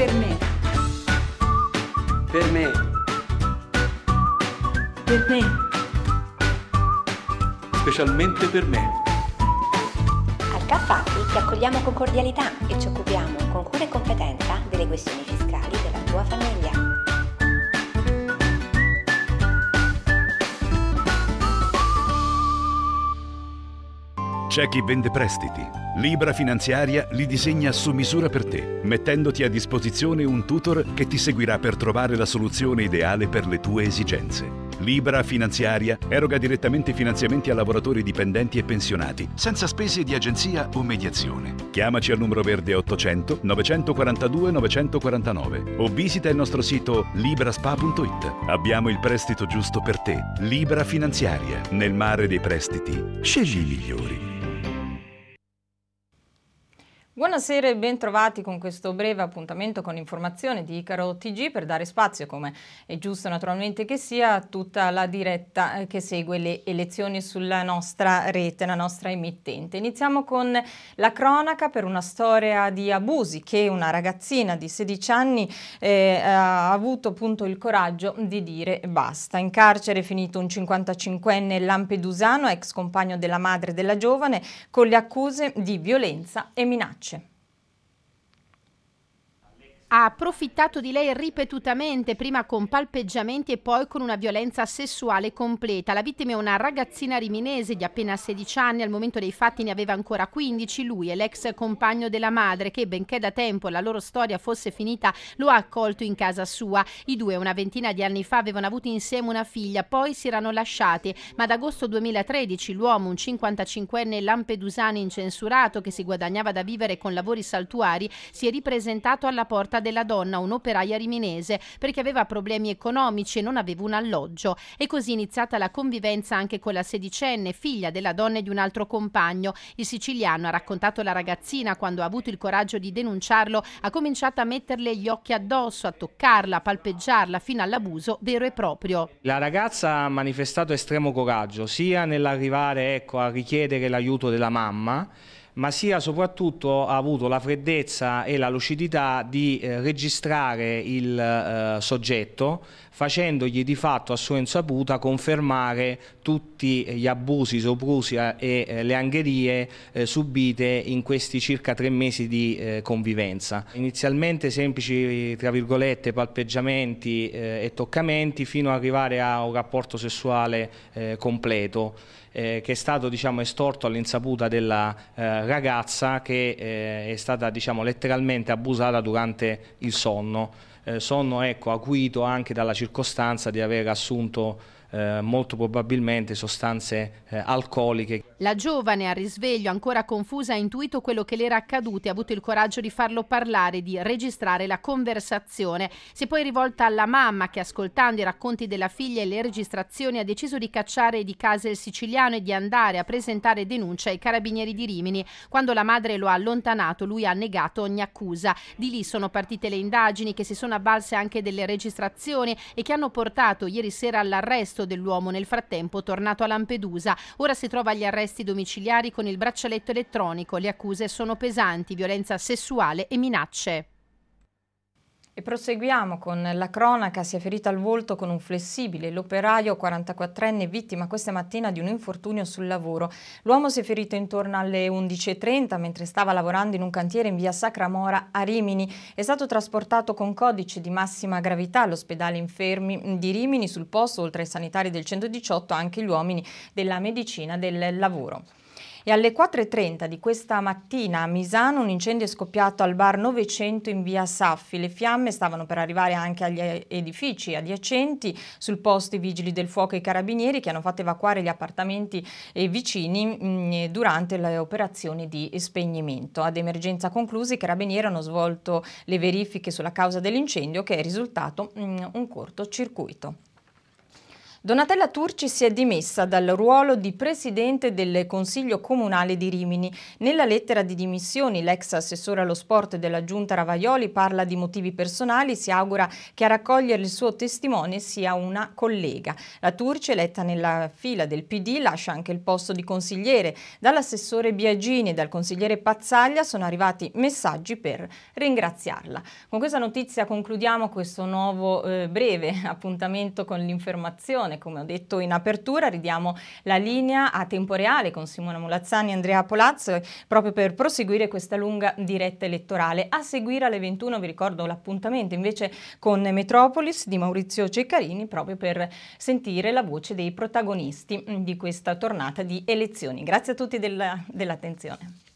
Per me. Per me. Per me. Specialmente per me. Al Caffatti ti accogliamo con cordialità e ci occupiamo con cura e competenza delle questioni fiscali della tua famiglia. C'è chi vende prestiti. Libra Finanziaria li disegna su misura per te, mettendoti a disposizione un tutor che ti seguirà per trovare la soluzione ideale per le tue esigenze. Libra Finanziaria eroga direttamente finanziamenti a lavoratori dipendenti e pensionati, senza spese di agenzia o mediazione. Chiamaci al numero verde 800 942 949 o visita il nostro sito libraspa.it. Abbiamo il prestito giusto per te. Libra Finanziaria. Nel mare dei prestiti, scegli i migliori. Buonasera e ben trovati con questo breve appuntamento con informazione di Icaro TG per dare spazio, come è giusto naturalmente che sia, a tutta la diretta che segue le elezioni sulla nostra rete, la nostra emittente. Iniziamo con la cronaca per una storia di abusi che una ragazzina di 16 anni ha avuto appunto il coraggio di dire basta. In carcere è finito un 55enne lampedusano, ex compagno della madre della giovane, con le accuse di violenza e minacce. Ha approfittato di lei ripetutamente, prima con palpeggiamenti e poi con una violenza sessuale completa. La vittima è una ragazzina riminese di appena 16 anni, al momento dei fatti ne aveva ancora 15. Lui è l'ex compagno della madre che, benché da tempo la loro storia fosse finita, lo ha accolto in casa sua. I due una ventina di anni fa avevano avuto insieme una figlia, poi si erano lasciati, ma ad agosto 2013 l'uomo, un 55enne lampedusano incensurato che si guadagnava da vivere con lavori saltuari, si è ripresentato alla porta della donna, un'operaia riminese, perché aveva problemi economici e non aveva un alloggio. E così è iniziata la convivenza anche con la sedicenne, figlia della donna e di un altro compagno. Il siciliano, ha raccontato la ragazzina, quando ha avuto il coraggio di denunciarlo, ha cominciato a metterle gli occhi addosso, a toccarla, a palpeggiarla, fino all'abuso vero e proprio. La ragazza ha manifestato estremo coraggio, sia nell'arrivare a richiedere l'aiuto della mamma, ma sia soprattutto ha avuto la freddezza e la lucidità di registrare il soggetto, facendogli di fatto a sua insaputa confermare tutti gli abusi, soprusi e le angherie subite in questi circa 3 mesi di convivenza. Inizialmente semplici, tra virgolette, palpeggiamenti e toccamenti, fino ad arrivare a un rapporto sessuale completo, che è stato estorto all'insaputa della ragazza, che è stata letteralmente abusata durante il sonno. Sonno acuito anche dalla circostanza di aver assunto molto probabilmente sostanze alcoliche. La giovane, al risveglio, ancora confusa, ha intuito quello che le era accaduto e ha avuto il coraggio di farlo parlare, di registrare la conversazione. Si è poi rivolta alla mamma che, ascoltando i racconti della figlia e le registrazioni, ha deciso di cacciare di casa il siciliano e di andare a presentare denuncia ai carabinieri di Rimini. Quando la madre lo ha allontanato, lui ha negato ogni accusa. Di lì sono partite le indagini, che si sono avvalse anche delle registrazioni e che hanno portato ieri sera all'arresto dell'uomo, nel frattempo tornato a Lampedusa. Ora si trova agli arresti domiciliari con il braccialetto elettronico. Le accuse sono pesanti: violenza sessuale e minacce. E proseguiamo con la cronaca. Si è ferito al volto con un flessibile l'operaio 44enne, vittima questa mattina di un infortunio sul lavoro. L'uomo si è ferito intorno alle 11:30 mentre stava lavorando in un cantiere in via Sacramora a Rimini. È stato trasportato con codice di massima gravità all'ospedale infermi di Rimini. Sul posto, oltre ai sanitari del 118, anche gli uomini della medicina del lavoro. E alle 4:30 di questa mattina a Misano un incendio è scoppiato al bar 900 in via Saffi. Le fiamme stavano per arrivare anche agli edifici adiacenti. Sul posto i vigili del fuoco e i carabinieri, che hanno fatto evacuare gli appartamenti vicini durante le operazioni di spegnimento. Ad emergenza conclusa, i carabinieri hanno svolto le verifiche sulla causa dell'incendio, che è risultato un cortocircuito. Donatella Turci si è dimessa dal ruolo di presidente del Consiglio Comunale di Rimini. Nella lettera di dimissioni l'ex assessore allo sport della Giunta Ravaioli parla di motivi personali, si augura che a raccogliere il suo testimone sia una collega. La Turci, eletta nella fila del PD, lascia anche il posto di consigliere. Dall'assessore Biagini e dal consigliere Pazzaglia sono arrivati messaggi per ringraziarla. Con questa notizia concludiamo questo nuovo breve appuntamento con l'informazione. Come ho detto in apertura, ridiamo la linea a tempo reale con Simona Molazzani e Andrea Polazzo proprio per proseguire questa lunga diretta elettorale. A seguire alle 21 vi ricordo l'appuntamento invece con Metropolis di Maurizio Ceccarini proprio per sentire la voce dei protagonisti di questa tornata di elezioni. Grazie a tutti dell'attenzione.